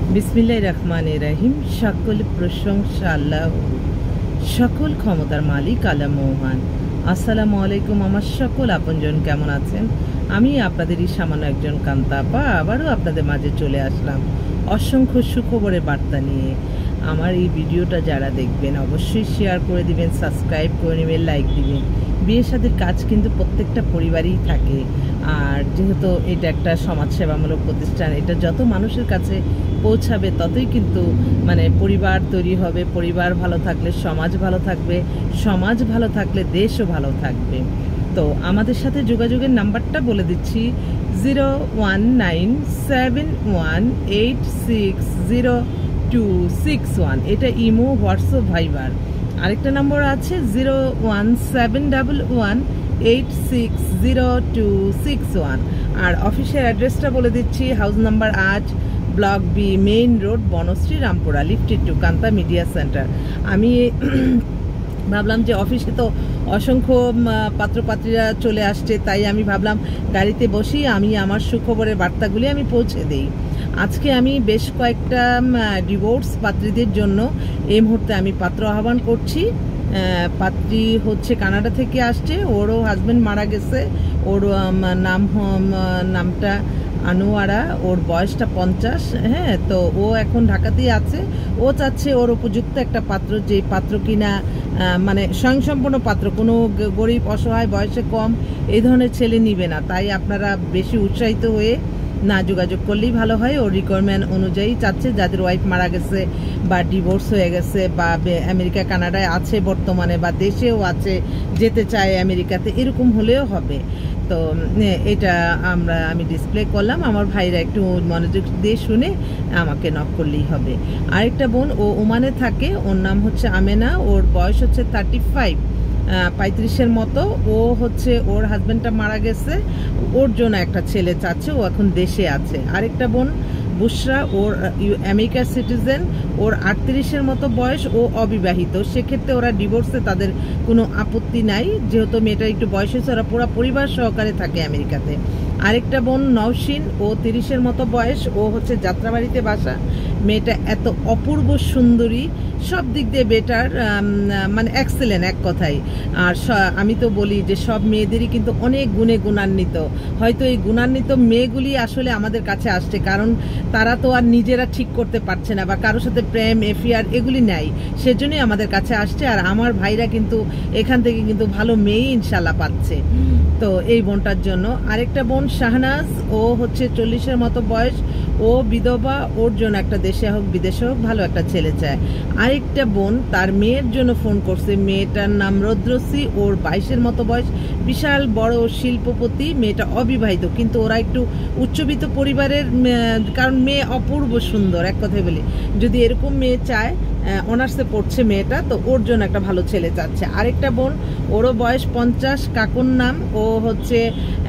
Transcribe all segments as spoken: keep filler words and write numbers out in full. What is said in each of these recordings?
বিসমিল্লাহির রহমানির রহিম। সকল প্রশংসা আল্লাহ, সকল ক্ষমতার মালিক আল্লাহ মহান। আসসালামু আলাইকুম আমার সকল আপনজন, কেমন আছেন? আমি আপনাদেরই সামান্য একজন কান্তা বা আবারও আপনাদের মাঝে চলে আসলাম অসংখ্য সুখবরের বার্তা নিয়ে। আমার এই ভিডিওটা যারা দেখবেন অবশ্যই শেয়ার করে দিবেন, সাবস্ক্রাইব করে নেবেন, লাইক দিবেন। বিয়ে শাদীর কাজ কিন্তু প্রত্যেকটা পরিবারেই থাকে, আর যেহেতু এটা একটা সমাজসেবামূলক প্রতিষ্ঠান, এটা যত মানুষের কাছে পৌঁছাবে ততই কিন্তু মানে পরিবার তৈরি হবে। পরিবার ভালো থাকলে সমাজ ভালো থাকবে, সমাজ ভালো থাকলে দেশও ভালো থাকবে। তো আমাদের সাথে যোগাযোগের নাম্বারটা বলে দিচ্ছি, zero one nine seven one eight six zero two six one. এটা ইমো, হোয়াটসঅ্যাপ, ভাইবার। আরেকটা নম্বর আছে zero one seven double one eight six zero two six one. আর অফিসের অ্যাড্রেসটা বলে দিচ্ছি, হাউস নাম্বার আট, block B, main road, Banasree, Rampura, lifted two Kanta media centre. আমি ভাবলাম যে অফিসে তো অসংখ্য পাত্রপাত্রীরা চলে আসছে, তাই আমি ভাবলাম গাড়িতে বসি আমি আমার সুখবরের বার্তাগুলি আমি পৌঁছে দিই। আজকে আমি বেশ কয়েকটা ডিভোর্স পাত্রীদের জন্য এই মুহূর্তে আমি পাত্র আহ্বান করছি। পাত্রী হচ্ছে কানাডা থেকে আসছে, ওরও হাজব্যান্ড মারা গেছে। ওর নাম নামটা আনোয়ারা, ওর বয়সটা পঞ্চাশ। হ্যাঁ, তো ও এখন ঢাকাতেই আছে। ও চাচ্ছে ওর উপযুক্ত একটা পাত্র, যে পাত্র কিনা মানে স্বয়ংসম্পন্ন পাত্র, কোনো গরিব অসহায় বয়সে কম এই ধরনের ছেলে নিবে না। তাই আপনারা বেশি উৎসাহিত হয়ে না যোগাযোগ করলেই ভালো হয়। ওর রিকোয়ারমেন্ট অনুযায়ী চাচ্ছে যাদের ওয়াইফ মারা গেছে বা ডিভোর্স হয়ে গেছে বা আমেরিকা কানাডায় আছে বর্তমানে বা দেশেও আছে, যেতে চায় আমেরিকাতে, এরকম হলেও হবে। তো এটা আমরা আমি ডিসপ্লে করলাম, আমার ভাইরা একটু মনোযোগ দিয়ে শুনে আমাকে নক করলেই হবে। আরেকটা বোন, ও ওমানে থাকে, ওর নাম হচ্ছে আমেনা, ওর বয়স হচ্ছে থার্টি ফাইভ পঁয়ত্রিশের মতো। ও হচ্ছে ওর হাজব্যান্ডটা মারা গেছে, ওর জন্য একটা ছেলে চাচ্ছে, ও এখন দেশে আছে। আরেকটা বোন বুশরা, ওর আমেরিকার সিটিজেন, ওর আটত্রিশের মতো বয়স, ও অবিবাহিত। সেক্ষেত্রে ওরা ডিভোর্সে তাদের কোনো আপত্তি নাই, যেহেতু মেয়েটা একটু বয়স হয়েছে, ওরা পুরো পরিবার সহকারে থাকে আমেরিকাতে। আরেকটা বোন নওশিন, ও তিরিশের মতো বয়স, ও হচ্ছে যাত্রাবাড়িতে বাসা। মেয়েটা এত অপূর্ব সুন্দরী, সব দিক দিয়ে বেটার, মানে এক্সেলেন্ট এক কথায়। আর আমি তো বলি যে সব মেয়েদেরই কিন্তু অনেক গুণে গুণান্বিত। হয়তো এই গুণান্বিত মেয়েগুলি আসলে আমাদের কাছে আসছে কারণ তারা তো আর নিজেরা ঠিক করতে পারছে না বা কারোর সাথে প্রেম এফিয়ার এগুলি নাই, সেজন্যই আমাদের কাছে আসছে। আর আমার ভাইরা কিন্তু এখান থেকে কিন্তু ভালো মেয়ে ইনশাল্লাহ পাচ্ছে। তো এই বোনটার জন্য। আরেকটা বোন শাহনাজ, ও হচ্ছে চল্লিশের মতো বয়স, ও বিধবা, ওর জন্য একটা দেশে হোক বিদেশে হোক ভালো একটা ছেলে চায়। আরেকটা বোন তার মেয়ের জন্য ফোন করছে, মেয়েটার নাম রৌদ্রশ্রী, ওর বাইশের মতো বয়স, বিশাল বড় শিল্পপতি, মেয়েটা অবিবাহিত, কিন্তু ওরা একটু উচ্চবিত্ত পরিবারের, কারণ মেয়ে অপূর্ব সুন্দর এক কথায় বলি। যদি এরকম মেয়ে চায়, অনার্সে পড়ছে মেয়েটা, তো ওর জন্য একটা ভালো ছেলে চাচ্ছে। আরেকটা বোন, ওরও বয়স পঞ্চাশ, কাকুর নাম, ও হচ্ছে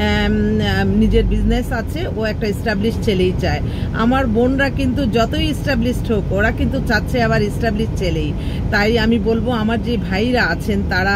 নিজের বিজনেস আছে, ও একটা এস্টাবলিশ ছেলেই চায়। আমার বোনরা কিন্তু যতই এস্টাবলিশড হোক, ওরা কিন্তু চাচ্ছে আবার এস্টাবলিশ ছেলেই। তাই আমি বলবো আমার যে ভাইরা আছেন তারা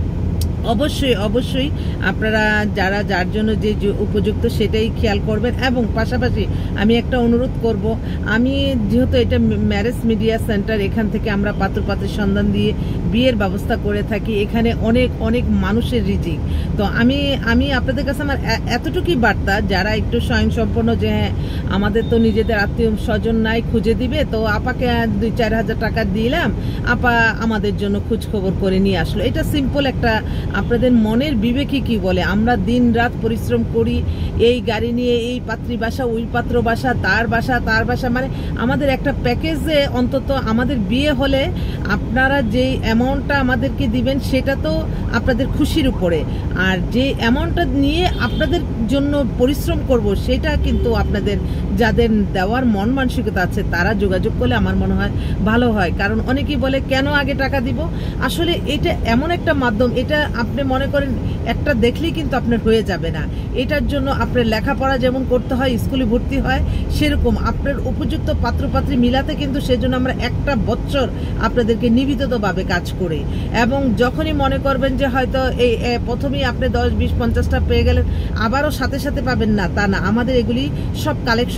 অবশ্যই অবশ্যই আপনারা যারা যার জন্য যে উপযুক্ত সেটাই খেয়াল করবেন। এবং পাশাপাশি আমি একটা অনুরোধ করব, আমি যেহেতু এটা ম্যারেজ মিডিয়া সেন্টার, এখান থেকে আমরা পাত্রপাত্রের সন্ধান দিয়ে বিয়ের ব্যবস্থা করে থাকি। এখানে অনেক অনেক মানুষের রিজিক। তো আমি আমি আপনাদের কাছে আমার এতটুকুই বার্তা, যারা একটু স্বয়ংসম্পন্ন, যে হ্যাঁ আমাদের তো নিজেদের আত্মীয় স্বজন নাই, খুঁজে দিবে, তো আপাকে দুই চার হাজার টাকা দিলাম, আপা আমাদের জন্য খোঁজ খবর করে নিয়ে আসলো। এটা সিম্পল একটা, আপনাদের মনের বিবেকই কি বলে। আমরা দিন রাত পরিশ্রম করি, এই গাড়ি নিয়ে এই পাত্রী বাসা, ওই পাত্র বাসা, তার বাসা, তার বাসা, মানে আমাদের একটা প্যাকেজে অন্তত আমাদের বিয়ে হলে আপনারা যেই অ্যামাউন্টটা আমাদেরকে দিবেন সেটা তো আপনাদের খুশির উপরে, আর যে অ্যামাউন্টটা নিয়ে আপনাদের জন্য পরিশ্রম করব সেটা কিন্তু আপনাদের যাদের দেওয়ার মন মানসিকতা আছে তারা যোগাযোগ করলে আমার মনে হয় ভালো হয়। কারণ অনেকেই বলে কেন আগে টাকা দিব, আসলে এটা এমন একটা মাধ্যম, এটা আপনি মনে করেন একটা দেখলেই কিন্তু আপনার হয়ে যাবে না। এটার জন্য আপনার লেখাপড়া যেমন করতে হয়, স্কুলে ভর্তি হয়, সেরকম আপনার উপযুক্ত পাত্রপাত্রী মিলাতে কিন্তু সেজন্য আমরা একটা বছর আপনাদেরকে নিবেদিতভাবে কাজ করি। এবং যখনই মনে করবেন যে হয়তো এই প্রথমেই আপনি দশ বিশ পঞ্চাশটা পেয়ে গেলেন, আবারও সাথে সাথে পাবেন না, তা না। আমাদের এগুলি সব কালেকশন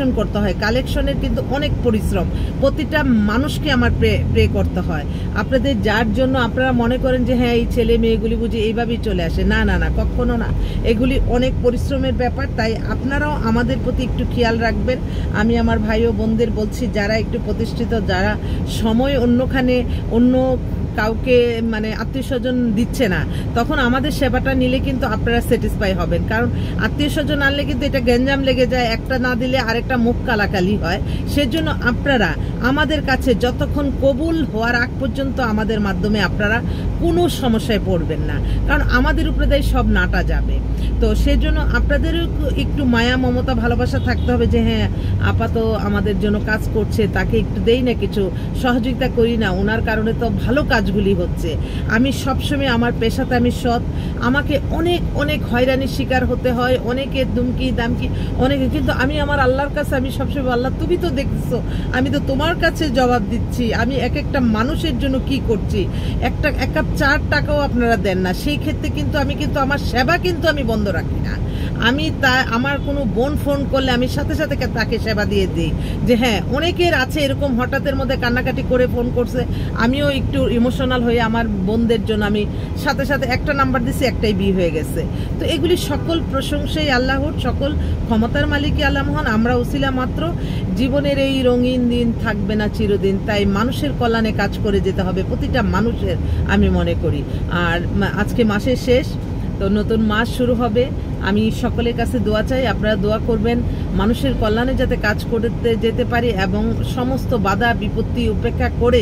কালেকশন করতে হয়, কালেকশনের কিন্তু অনেক পরিশ্রম, প্রতিটা মানুষকে আমার প্রে প্রে করতে হয়। আপনাদের যার জন্য আপনারা মনে করেন যে হ্যাঁ এই ছেলে মেয়েগুলি বুঝি এইভাবেই চলে আসে, না না না, কখনো না, এগুলি অনেক পরিশ্রমের ব্যাপার। তাই আপনারাও আমাদের প্রতি একটু খেয়াল রাখবেন। আমি আমার ভাই ও বোনদের বলছি, যারা একটু প্রতিষ্ঠিত, যারা সময় অন্যখানে অন্য কাউকে মানে আত্মীয় স্বজন দিচ্ছে না, তখন আমাদের সেবাটা নিলে কিন্তু আপনারা স্যাটিসফাই হবেন। কারণ আত্মীয় স্বজন আনলে কিন্তু এটা গ্যাঞ্জাম লেগে যায়, একটা না দিলে আরেকটা মুখ কালাকালি হয়। সেজন্য আপনারা আমাদের কাছে যতক্ষণ কবুল হওয়ার আগ পর্যন্ত আমাদের মাধ্যমে আপনারা কোনো সমস্যায় পড়বেন না, কারণ আমাদের উপরে তাই সব নাটা যাবে। তো সেজন্য আপনাদেরও একটু মায়া মমতা ভালোবাসা থাকতে হবে যে হ্যাঁ আপা তো আমাদের জন্য কাজ করছে, তাকে একটু দেই না, কিছু সহযোগিতা করি না, ওনার কারণে তো ভালো কাজগুলি হচ্ছে। আমি সবসময় আমার পেশাতে আমি সৎ, আমাকে অনেক অনেক হয়রানির শিকার হতে হয়, অনেকে দুমকি দামকি অনেকে, কিন্তু আমি আমার আল্লাহর কাছে আমি সবসময় আল্লাহ তুমি তো দেখছো, আমি তো তোমার কাছে জবাব দিচ্ছি, আমি এক একটা মানুষের জন্য কি করছি। একটা এক কাপ চার টাকাও আপনারা দেন না, সেই ক্ষেত্রে কিন্তু আমি কিন্তু আমার সেবা কিন্তু আমি বন্ধ রাখি না। আমি তা আমার কোনো বোন ফোন করলে আমি সাথে সাথে তাকে সেবা দিয়ে দিই। যে হ্যাঁ অনেকের আছে এরকম হঠাৎের মধ্যে কান্নাকাটি করে ফোন করছে, আমিও একটু ইমোশনাল হয়ে আমার বোনদের জন্য আমি সাথে সাথে একটা নাম্বার দিছি, একটাই বিয়ে হয়ে গেছে। তো এগুলি সকল প্রশংসাই আল্লাহর, সকল ক্ষমতার মালিকই আল্লাহ মহান, আমরা উসিলা মাত্র। জীবনের এই রঙিন দিন থাকবে না চিরদিন, তাই মানুষের কল্যাণে কাজ করে যেতে হবে প্রতিটা মানুষের, আমি মনে করি। আর আজকে মাসের শেষ, তো নতুন মাস শুরু হবে। আমি সকলের কাছে দোয়া চাই, আপনারা দোয়া করবেন মানুষের কল্যাণে যাতে কাজ করতে যেতে পারি এবং সমস্ত বাধা বিপত্তি উপেক্ষা করে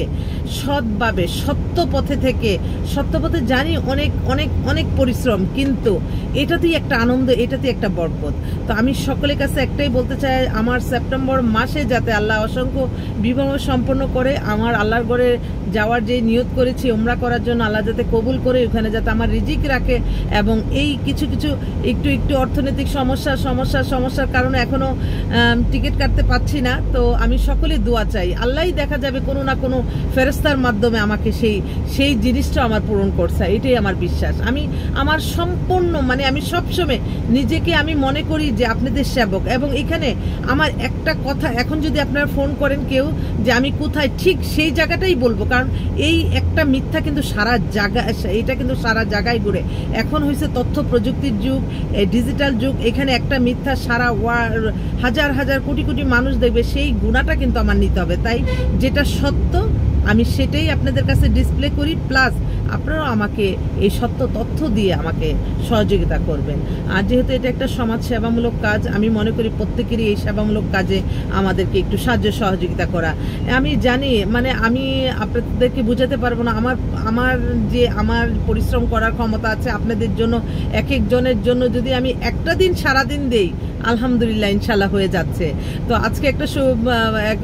সৎভাবে সত্য পথে থেকে, সত্য পথে জানি অনেক অনেক অনেক পরিশ্রম, কিন্তু এটাতেই একটা আনন্দ, এটাতেই একটা বরকত। তো আমি সকলের কাছে একটাই বলতে চাই, আমার সেপ্টেম্বর মাসে যাতে আল্লাহ অসংখ্য বিবাহ সম্পন্ন করে, আমার আল্লাহর ঘরে যাওয়ার যে নিয়ত করেছি ওমরা করার জন্য আল্লাহ যাতে কবুল করে, ওখানে যাতে আমার রিজিক রাখে। এবং এই কিছু কিছু একটু একটু অর্থনৈতিক সমস্যা সমস্যা সমস্যার কারণে এখনো টিকিট কাটতে পারছি না। তো আমি সকলে দোয়া চাই, আল্লাহই দেখা যাবে কোনো না কোনো ফেরেশতার মাধ্যমে আমাকে সেই সেই জিনিসটা আমার পূরণ করছে, এটাই আমার বিশ্বাস। আমি আমার সম্পূর্ণ মানে আমি সবসময় নিজেকে আমি মনে করি যে আপনাদের সেবক। এবং এখানে আমার একটা কথা, এখন যদি আপনারা ফোন করেন কেউ যে আমি কোথায়, ঠিক সেই জায়গাটাই বলবো, কারণ এই একটা মিথ্যা কিন্তু সারা জায়গা, এটা কিন্তু সারা জায়গায় ঘুরে। এখন হয়েছে তথ্য প্রযুক্তির যুগ, ডিজিটাল যুগ, এখানে একটা মিথ্যা সারা হাজার হাজার কোটি কোটি মানুষ দেখবে, সেই গুণাটা কিন্তু আমার নিতে হবে। তাই যেটা সত্য আমি সেটাই আপনাদের কাছে ডিসপ্লে করি, প্লাস আপনারাও আমাকে এই সত্য তথ্য দিয়ে আমাকে সহযোগিতা করবেন। আর যেহেতু এটা একটা সমাজ সেবামূলক কাজ, আমি মনে করি প্রত্যেকেরই এই সেবামূলক কাজে আমাদেরকে একটু সাহায্য সহযোগিতা করা। আমি জানি মানে আমি আপনাদেরকে বোঝাতে পারবো না আমার আমার যে আমার পরিশ্রম করার ক্ষমতা আছে আপনাদের জন্য। এক একজনের জন্য যদি আমি একটা দিন সারাদিন দেই, আলহামদুলিল্লাহ ইনশাল্লাহ হয়ে যাচ্ছে। তো আজকে একটা এক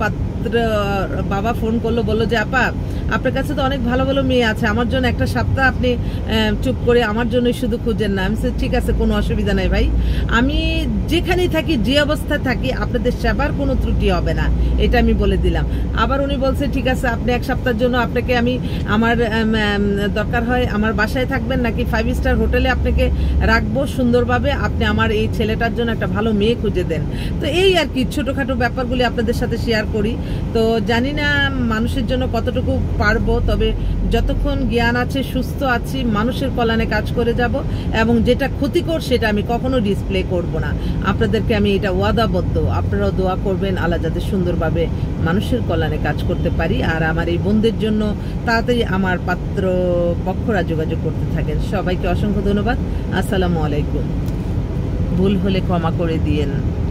বাবা ফোন করলো, বললো যে আপা আপনার কাছে তো অনেক ভালো ভালো মেয়ে আছে, আমার জন্য একটা সপ্তাহ আপনি চুপ করে আমার জন্যই শুধু খুঁজেন না। আমি ঠিক আছে, কোনো অসুবিধা নাই ভাই, আমি যেখানেই থাকি যে অবস্থায় থাকি আপনাদের সেবার কোনো ত্রুটি হবে না, এটা আমি বলে দিলাম। আবার উনি বলছে ঠিক আছে আপনি এক সপ্তাহের জন্য আপনাকে আমি আমার দরকার হয় আমার বাসায় থাকবেন নাকি ফাইভ স্টার হোটেলে আপনাকে রাখবো সুন্দরভাবে, আপনি আমার এই ছেলেটার জন্য একটা ভালো মেয়ে খুঁজে দেন। তো এই আর কি ছোটোখাটো ব্যাপারগুলি আপনাদের সাথে শেয়ার করি। তো জানি না মানুষের জন্য কতটুকু পারবো, তবে যতক্ষণ জ্ঞান আছে সুস্থ আছি মানুষের কল্যাণে কাজ করে যাব, এবং যেটা ক্ষতিকর সেটা আমি কখনো ডিসপ্লে করব না। আপনাদেরকে আমি এটা ওয়াদাবদ্ধ, আপনারাও দোয়া করবেন আল্লাহ যাতে সুন্দরভাবে মানুষের কল্যাণে কাজ করতে পারি। আর আমার এই বোনদের জন্য তাড়াতাড়ি আমার পাত্র পক্ষরা যোগাযোগ করতে থাকেন। সবাইকে অসংখ্য ধন্যবাদ। আসসালামু আলাইকুম। ভুল হলে ক্ষমা করে দিয়েন।